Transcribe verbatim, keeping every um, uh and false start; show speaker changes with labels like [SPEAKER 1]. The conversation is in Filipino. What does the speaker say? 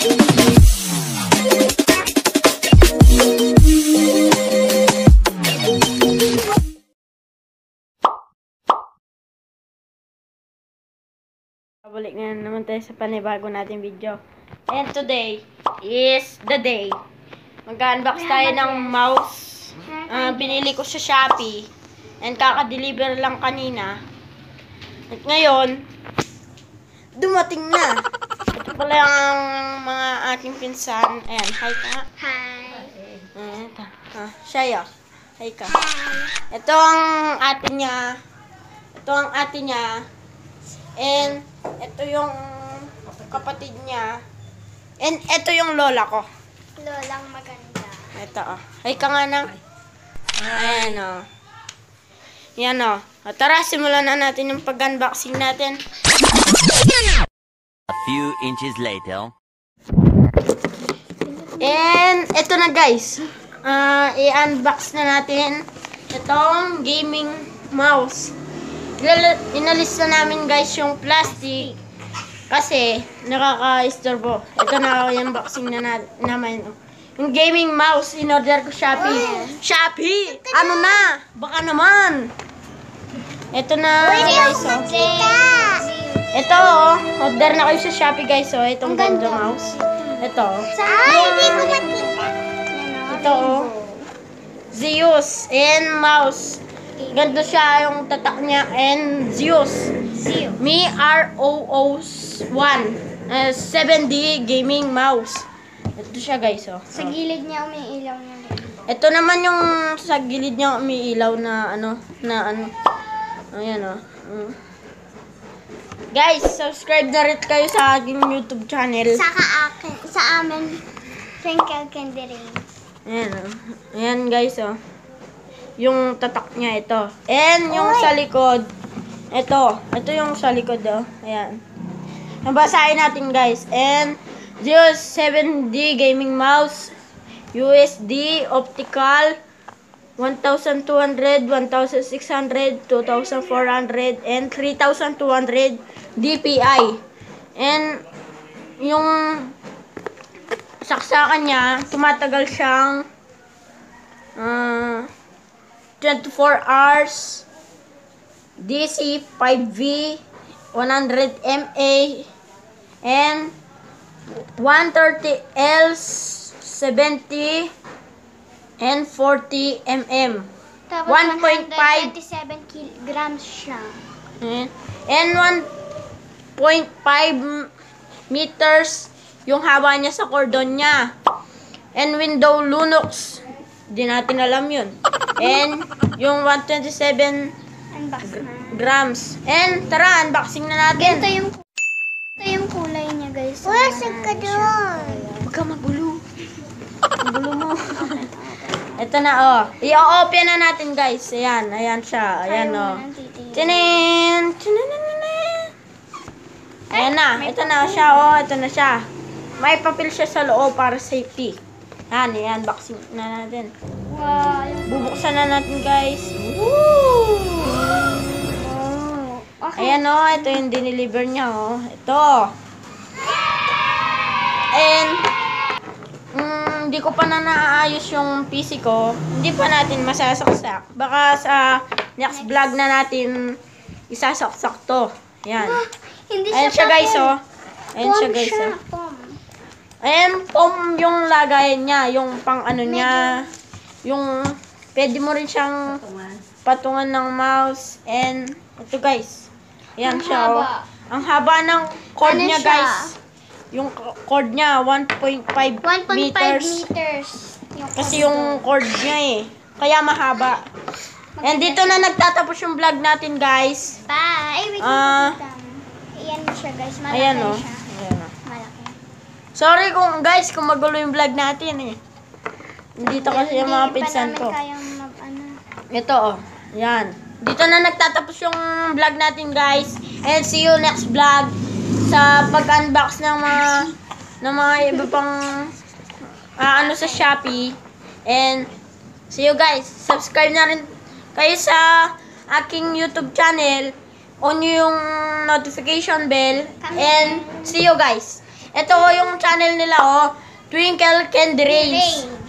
[SPEAKER 1] Balik na naman tayo sa panibago nating video. And today is the day. Mag-unbox tayo ng mouse. Uh, binili ko sa Shopee. And kaka-deliver lang kanina. At ngayon, dumating na. Ito pala yung mga ating pinsan. Ayan, hi ka.
[SPEAKER 2] Hi.
[SPEAKER 1] Ayan, ah, siya yun. Hi ka. Ito ang ate niya. Ito ang ate niya. And ito yung kapatid niya. And ito yung lola ko.
[SPEAKER 2] Lolang maganda.
[SPEAKER 1] Ito oh. Hi ka nga nang. Ayan oh. Yan oh. O, tara, simulan na natin yung pag-unboxing natin.
[SPEAKER 3] A few inches later.
[SPEAKER 1] And ito na guys. Uh, i-unbox na natin itong gaming mouse. Inalis na namin guys yung plastic kasi nakaka-istorbo. Ito na yung unboxing na, na naman. Yung gaming mouse, in-order ko Shopee. Oh. Shopee! Ano na? Baka naman. Ito na guys. Oh. Ito oh. Order na kayo sa Shopee guys. Oh. Itong ganda mouse. Ito.
[SPEAKER 2] Ay, hindi ko makita.
[SPEAKER 1] Ito oh. Zeus and mouse. Ganda siya yung tatak niya. And Zeus. Mi R O O one. Uh, seven D gaming mouse. Ito siya guys oh.
[SPEAKER 2] Sa gilid niya umiilaw niya.
[SPEAKER 1] Ito naman yung sa gilid niya umiilaw na ano. Na ano. Ayan oh. Mm. Guys, subscribe na rin kayo sa aking YouTube channel.
[SPEAKER 2] Sa akin, sa amin, Twinkle Candy Rain.
[SPEAKER 1] Ayan oh. Ayan guys oh. Yung tatak niya ito. And yung Oy. Sa likod, ito. Ito yung sa likod oh. Ayan. Nabasahin natin guys. And Zeus seven D gaming mouse, U S D optical, one thousand two hundred, one thousand six hundred, two thousand four hundred, and three thousand two hundred D P I. And yung saksakan niya, tumatagal siyang uh, twenty-four hours, D C five V, one hundred milliamps, and one thirty L, seventy, and forty milliamps.
[SPEAKER 2] Tapos
[SPEAKER 1] one point five
[SPEAKER 2] one hundred twenty-seven kilograms siya.
[SPEAKER 1] And one point five meters yung haba niya sa cordon niya. And Windows Linux, di natin alam yun. And yung one hundred twenty-seven
[SPEAKER 2] Unbox na.
[SPEAKER 1] grams. And tara, unboxing na natin.
[SPEAKER 2] Ito yung ito yung kulay niya guys. Wala ka doon.
[SPEAKER 1] Huwag ka magulo. Magulo mo. Ito na oh. I-open na natin guys. Ayan, ayan siya. Ayan oh. Tinin! Tinin! Ayan na. Ito na siya oh. Ito na siya. May papel siya sa loob para safety. Ayan, ayan. Unboxing na natin.
[SPEAKER 2] Wow.
[SPEAKER 1] Bubuksan na natin guys. Woo!
[SPEAKER 2] Okay.
[SPEAKER 1] Ayan o, ito yung dineliver niya o. Ito. And, mm, hindi ko pa na naaayos yung P C ko. Hindi pa natin masasaksak. Baka sa next vlog na natin isasaksak to. Ayan.
[SPEAKER 2] Ah, hindi
[SPEAKER 1] Ayan siya guys o. Ayan siya guys o. Ayan, pom yung lagayan niya. Yung pang ano niya. Yung, pwede mo rin siyang patungan ng mouse. And, ito guys. Ayan siya oh. Ang haba ng cord
[SPEAKER 2] ano
[SPEAKER 1] niya
[SPEAKER 2] siya?
[SPEAKER 1] guys. Yung cord niya one point five meters.
[SPEAKER 2] meters. Yung
[SPEAKER 1] Kasi yung cord niya eh. Kaya mahaba. And dito na nagtatapos yung vlog natin guys.
[SPEAKER 2] Bye. Wait,
[SPEAKER 1] Ah,
[SPEAKER 2] Ayan siya guys. Malaki
[SPEAKER 1] ayan oh.
[SPEAKER 2] siya.
[SPEAKER 1] Ayan oh.
[SPEAKER 2] Malaki.
[SPEAKER 1] Sorry kung guys kung magulo yung vlog natin eh. Dito kasi yung mga pinsan ko.
[SPEAKER 2] Hindi pa namin kayang mag- ano.
[SPEAKER 1] Ito oh. Ayan. Dito na nagtatapos yung vlog natin guys. And see you next vlog sa pag-unbox ng mga ng mga iba pang uh, ano sa Shopee. And see you guys. Subscribe na rin kayo sa aking YouTube channel. On yung notification bell. And see you guys. Ito oh, yung channel nila oh. Twinkle Candy Rays.